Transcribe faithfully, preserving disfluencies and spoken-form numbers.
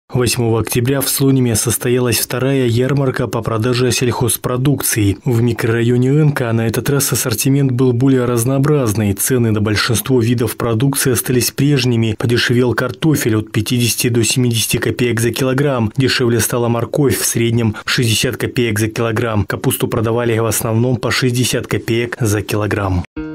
восьмого октября в Слониме состоялась вторая ярмарка по продаже сельхозпродукции. В микрорайоне Энка на этот раз ассортимент был более разнообразный. Цены на большинство видов продукции остались прежними. Подешевел картофель от пятидесяти до семидесяти копеек за килограмм. Дешевле стала морковь, в среднем шестьдесят копеек за килограмм. Капусту продавали в основном по шестьдесят копеек за килограмм.